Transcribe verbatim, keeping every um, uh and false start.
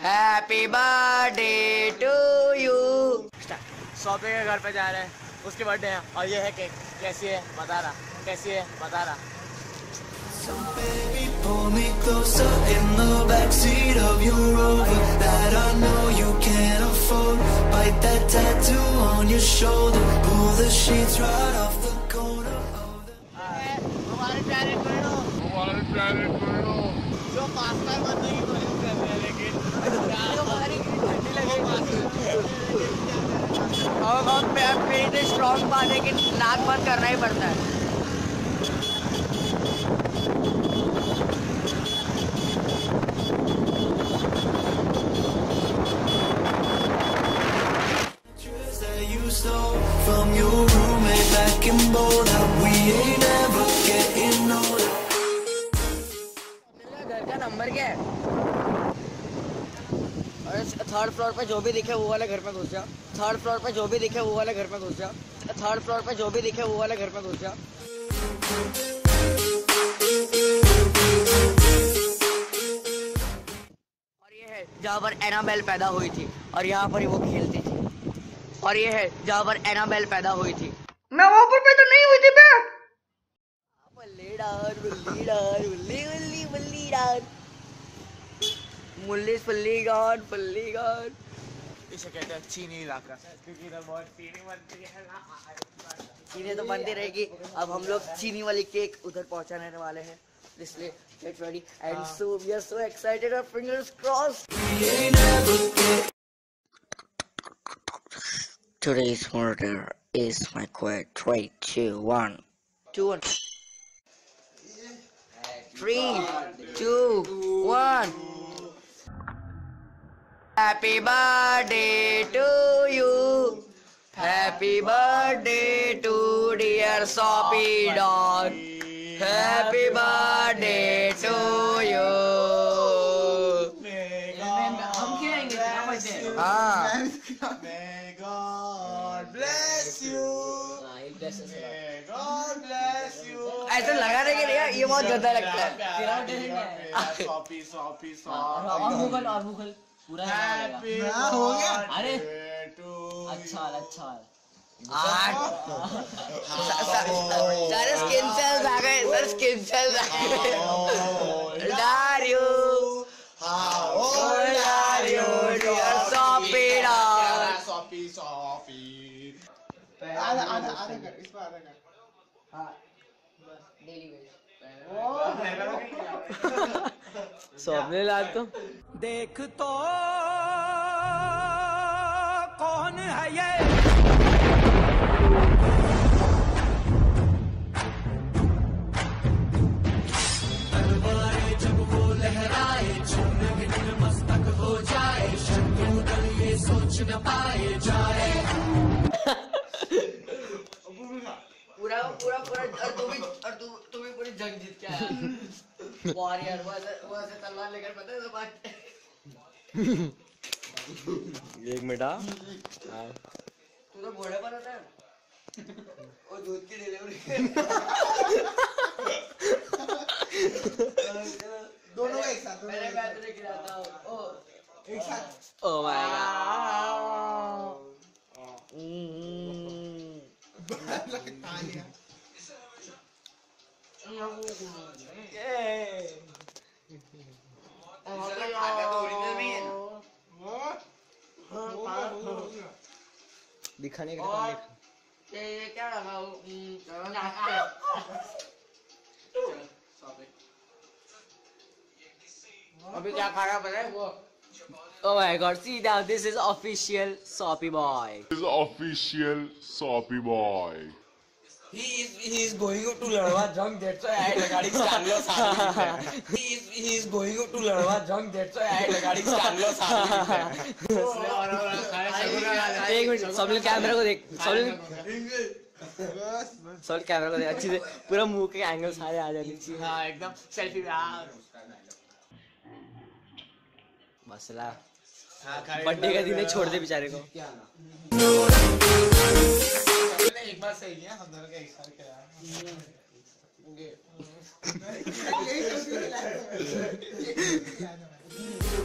Happy birthday to you. Swapi के घर पे जा रहे हैं, उसकी बर्थडे है और ये है केक। कैसी है बता रहा, कैसी है बता रहा। So baby, pull me closer in the backseat of your Rover that I know you can't afford. Bite that tattoo on your shoulder, pull the sheets right off the corner of the. हमारे प्यारे करो, हमारे प्यारे करो। जो pasta बनने की कोशिश कर रहे हैं लेकिन हमारी ठंडी लगेगी। और बहुत पेट स्ट्रॉन्ग पाने की नाक बंद करना ही पड़ता है। From your roommate back in Boulder, we ain't ever getting older. घर का नंबर क्या है? और थर्ड फ्लोर पे जो भी दिखे वो वाले घर में घुस जा। थर्ड फ्लोर पे जो भी दिखे वो वाले घर में घुस जा। थर्ड फ्लोर पे जो भी दिखे वो वाले घर में घुस जा। और ये है जहाँ पर एनाबेल पैदा हुई थी और यहाँ पर ही वो खेलती थी। और ये है जहाँ पर एनाबेल पैदा हुई थी। मैं वहाँ पर पैदा नहीं हुई थी बे। बल्ली डार बल्ली डार बल्ली बल्ली बल्ली डार मुल्ली फल्ली गान फल्ली गान। इसे कहते हैं चीनी इलाका, क्योंकि इधर बहुत चीनी बनती है ना। चीनी तो बनती रहेगी। अब हम लोग चीनी वाली केक उधर पहुँचाने वाले हैं, इसलिए get ready and so we are so excited, our fingers crossed. Today's murder is my quote. Three, two, one, two, one. Three, two, one. Happy birthday to you. Happy birthday to dear Swapi dog. Happy birthday to you. हम खिलाएंगे। हाँ। May God bless you. May God bless you. ऐसे लगाने के लिए ये बहुत गंदा लगता है। स्वापी स्वापी और मुगल और मुगल पूरा हैप्पी हो गया। अरे टू अच्छा अच्छा आठ सारे स्किन सेल्स आ गए, सर स्किन सेल्स आ गए। Dario how old are you dear Swapi dog? Swapi Swapi आधा आधा आधा कर, इस पर आधा कर। हाँ डेली वेज। स्वप्निल आज तो देख तो कौन है ये तलवारें जब वो लहराए चुन भिन्न मस्तक हो जाए शत्रुदल ये सोच न पाए जाए। पूरा पूरा पूरा और तू भी और तू तू भी पूरी जंग जीत के आया। वॉरियर वो ऐसे वो ऐसे तलवार लेकर पता है सब बात। एक मिनट आ तू तो घोड़े पर होता है और दूध की डिलीवरी। दोनों एक साथ मेरे मैं तुझे खिलाता हूँ। ओ एक साथ। ओह माय दिखाने का ये ये क्या लगा वो अभी क्या खा रहा पता है वो। Oh my god, see now this is official Swapi boy. This is official Swapi boy. He is he is going to Ladwa drunk, that's why I had regarding Carlos Hardy. He is he is going to Ladwa drunk, that's why I had regarding Carlos Hardy. एक minute Swapnil camera को देख। Swapnil Swapnil camera को देख अच्छी से, पूरा मुंह के एंगल सारे आ जाने चाहिए। हाँ एकदम सेल्फी में। मसला बर्थडे का दिन है, छोड़ दे बेचारे को। एक बार सही है, हम दोनों का एक साथ कराया।